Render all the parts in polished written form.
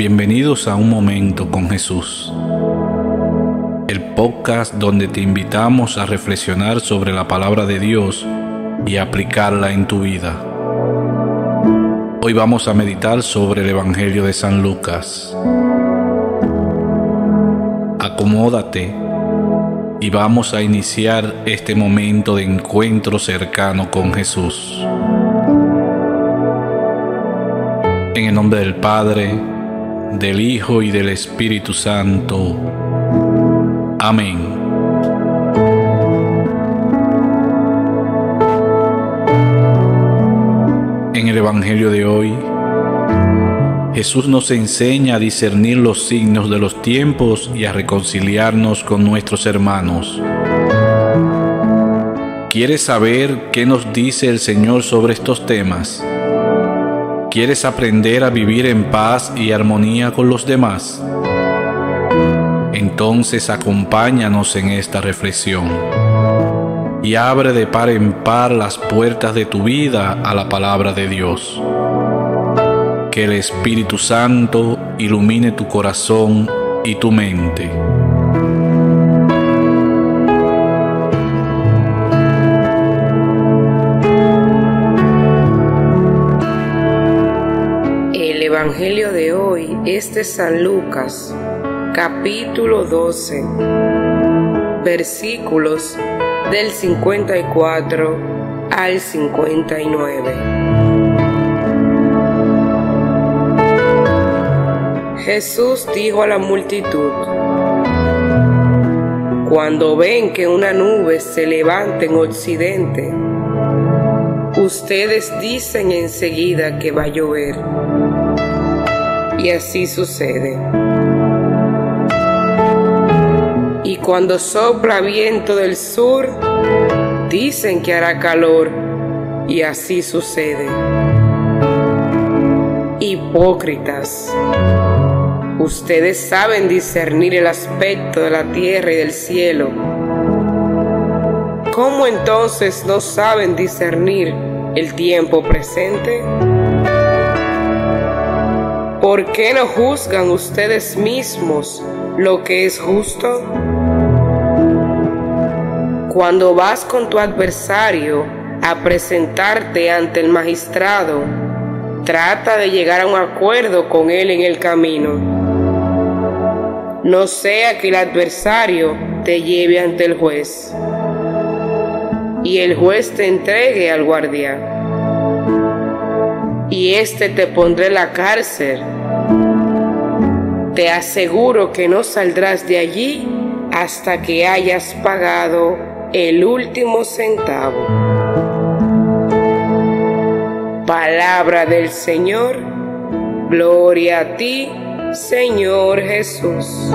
Bienvenidos a Un Momento con Jesús, el podcast donde te invitamos a reflexionar sobre la palabra de Dios y aplicarla en tu vida. Hoy vamos a meditar sobre el Evangelio de San Lucas. Acomódate y vamos a iniciar este momento de encuentro cercano con Jesús. En el nombre del Padre, del Hijo y del Espíritu Santo. Amén. En el Evangelio de hoy, Jesús nos enseña a discernir los signos de los tiempos y a reconciliarnos con nuestros hermanos. ¿Quieres saber qué nos dice el Señor sobre estos temas? ¿Quieres aprender a vivir en paz y armonía con los demás? Entonces acompáñanos en esta reflexión y abre de par en par las puertas de tu vida a la palabra de Dios. Que el Espíritu Santo ilumine tu corazón y tu mente. El Evangelio de hoy es de San Lucas, capítulo 12, versículos del 54 al 59. Jesús dijo a la multitud: cuando ven que una nube se levanta en occidente, ustedes dicen enseguida que va a llover. Y así sucede. Y cuando sopla viento del sur, dicen que hará calor. Y así sucede. Hipócritas, ustedes saben discernir el aspecto de la tierra y del cielo. ¿Cómo entonces no saben discernir el tiempo presente? ¿Por qué no juzgan ustedes mismos lo que es justo? Cuando vas con tu adversario a presentarte ante el magistrado, trata de llegar a un acuerdo con él en el camino. No sea que el adversario te lleve ante el juez y el juez te entregue al guardia y éste te pondrá en la cárcel. Te aseguro que no saldrás de allí hasta que hayas pagado el último centavo. Palabra del Señor. Gloria a ti, Señor Jesús.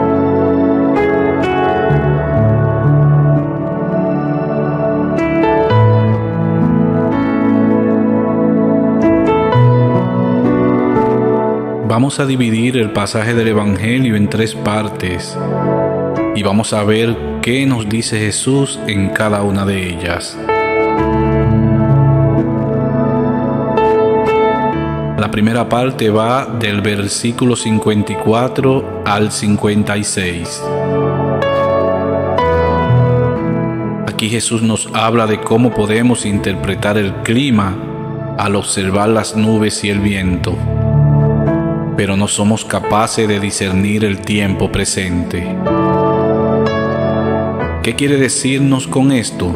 Vamos a dividir el pasaje del Evangelio en 3 partes y vamos a ver qué nos dice Jesús en cada una de ellas. La primera parte va del versículo 54 al 56. Aquí Jesús nos habla de cómo podemos interpretar el clima al observar las nubes y el viento, pero no somos capaces de discernir el tiempo presente. ¿Qué quiere decirnos con esto?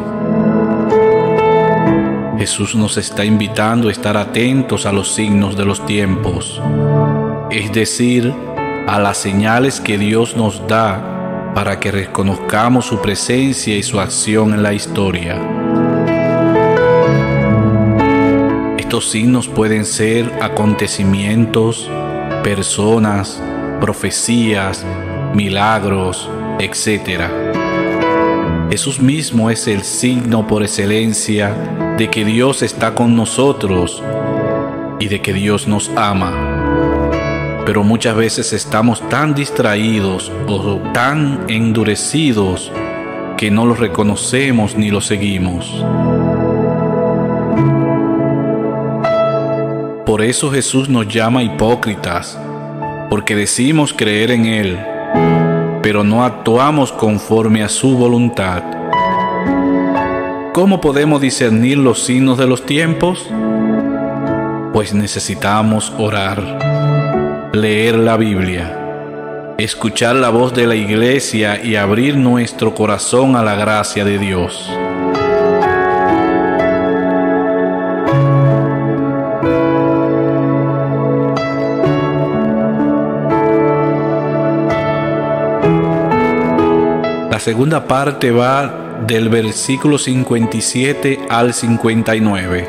Jesús nos está invitando a estar atentos a los signos de los tiempos, es decir, a las señales que Dios nos da para que reconozcamos su presencia y su acción en la historia. Estos signos pueden ser acontecimientos, personas, profecías, milagros, etc. Jesús mismo es el signo por excelencia de que Dios está con nosotros y de que Dios nos ama. Pero muchas veces estamos tan distraídos o tan endurecidos que no lo reconocemos ni lo seguimos. Por eso Jesús nos llama hipócritas, porque decimos creer en Él, pero no actuamos conforme a su voluntad. ¿Cómo podemos discernir los signos de los tiempos? Pues necesitamos orar, leer la Biblia, escuchar la voz de la Iglesia y abrir nuestro corazón a la gracia de Dios. La segunda parte va del versículo 57 al 59.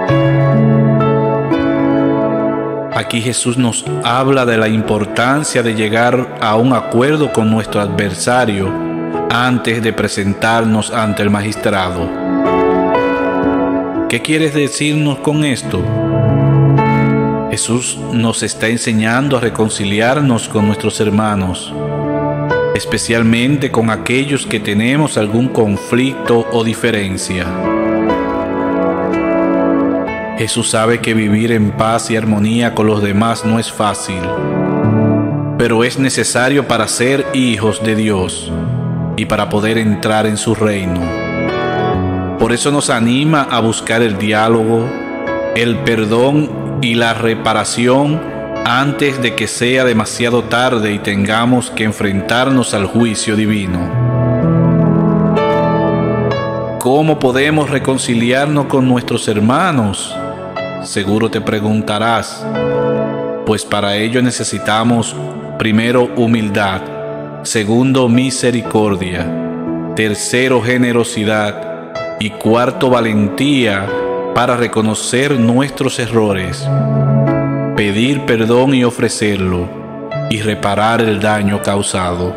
Aquí Jesús nos habla de la importancia de llegar a un acuerdo con nuestro adversario antes de presentarnos ante el magistrado. ¿Qué quieres decirnos con esto? Jesús nos está enseñando a reconciliarnos con nuestros hermanos, especialmente con aquellos que tenemos algún conflicto o diferencia. Jesús sabe que vivir en paz y armonía con los demás no es fácil, pero es necesario para ser hijos de Dios y para poder entrar en su reino. Por eso nos anima a buscar el diálogo, el perdón y la reparación antes de que sea demasiado tarde y tengamos que enfrentarnos al juicio divino. ¿Cómo podemos reconciliarnos con nuestros hermanos? Seguro te preguntarás. Pues para ello necesitamos, primero, humildad; segundo, misericordia; tercero, generosidad; y cuarto, valentía para reconocer nuestros errores, pedir perdón y ofrecerlo, y reparar el daño causado.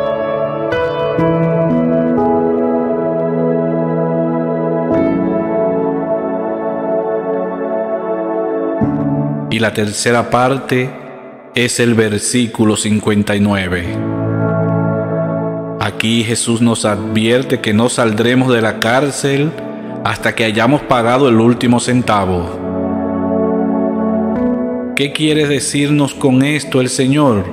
Y la tercera parte es el versículo 59. Aquí Jesús nos advierte que no saldremos de la cárcel hasta que hayamos pagado el último centavo. ¿Qué quiere decirnos con esto el Señor?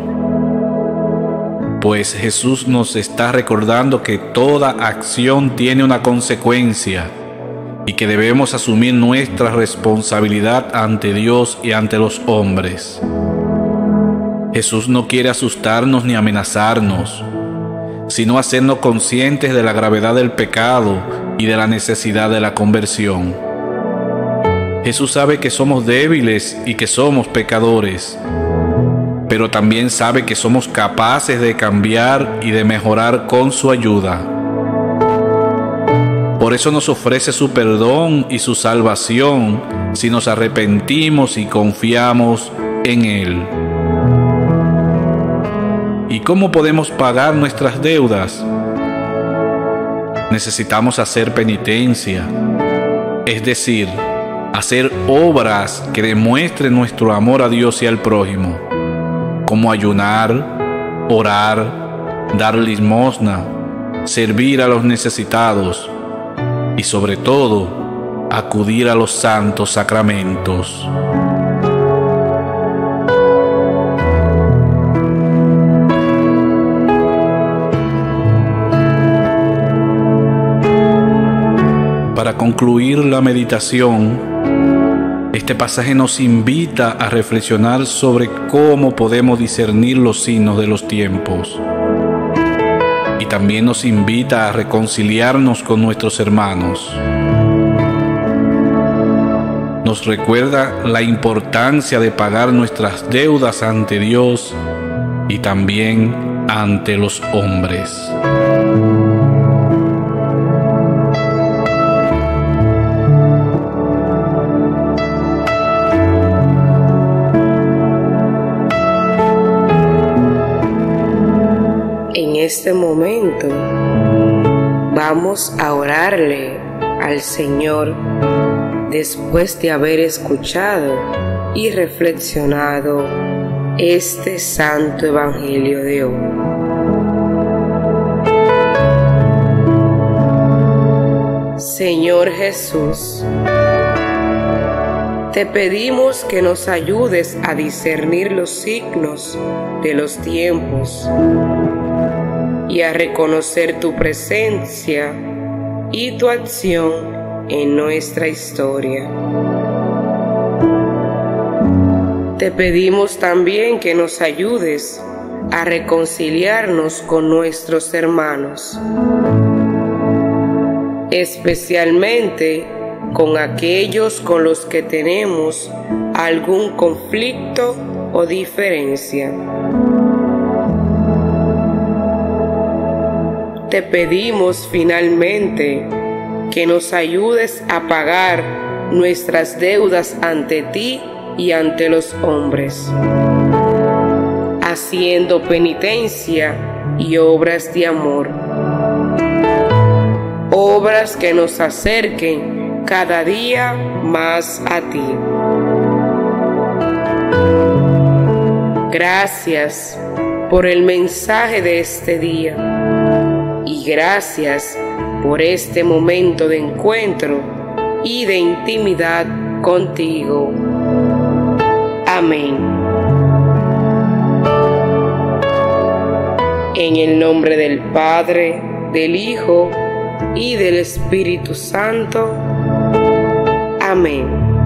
Pues Jesús nos está recordando que toda acción tiene una consecuencia y que debemos asumir nuestra responsabilidad ante Dios y ante los hombres. Jesús no quiere asustarnos ni amenazarnos, sino hacernos conscientes de la gravedad del pecado y de la necesidad de la conversión. Jesús sabe que somos débiles y que somos pecadores, pero también sabe que somos capaces de cambiar y de mejorar con su ayuda. Por eso nos ofrece su perdón y su salvación si nos arrepentimos y confiamos en Él. ¿Y cómo podemos pagar nuestras deudas? Necesitamos hacer penitencia, es decir, hacer obras que demuestren nuestro amor a Dios y al prójimo, como ayunar, orar, dar limosna, servir a los necesitados y sobre todo acudir a los santos sacramentos. Para concluir la meditación, este pasaje nos invita a reflexionar sobre cómo podemos discernir los signos de los tiempos. Y también nos invita a reconciliarnos con nuestros hermanos. Nos recuerda la importancia de pagar nuestras deudas ante Dios y también ante los hombres. En este momento vamos a orarle al Señor después de haber escuchado y reflexionado este santo evangelio de hoy. Señor Jesús, Te pedimos que nos ayudes a discernir los signos de los tiempos y a reconocer tu presencia y tu acción en nuestra historia. Te pedimos también que nos ayudes a reconciliarnos con nuestros hermanos, especialmente con aquellos con los que tenemos algún conflicto o diferencia. Te pedimos finalmente que nos ayudes a pagar nuestras deudas ante ti y ante los hombres, haciendo penitencia y obras de amor, obras que nos acerquen cada día más a ti. Gracias por el mensaje de este día y gracias por este momento de encuentro y de intimidad contigo. Amén. En el nombre del Padre, del Hijo y del Espíritu Santo. Amén.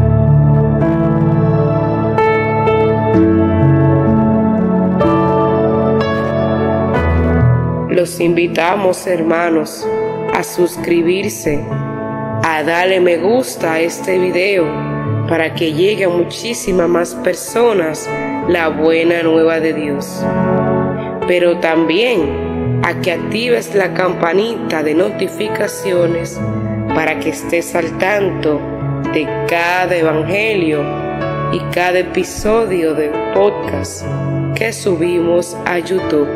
Los invitamos, hermanos, a suscribirse, a darle me gusta a este video para que llegue a muchísimas más personas la buena nueva de Dios. Pero también a que actives la campanita de notificaciones para que estés al tanto de cada evangelio y cada episodio de podcast que subimos a YouTube.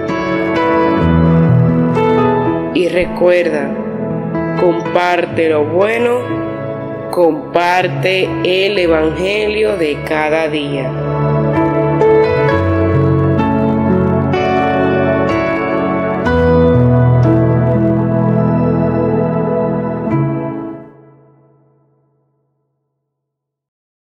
Y recuerda, comparte lo bueno, comparte el evangelio de cada día.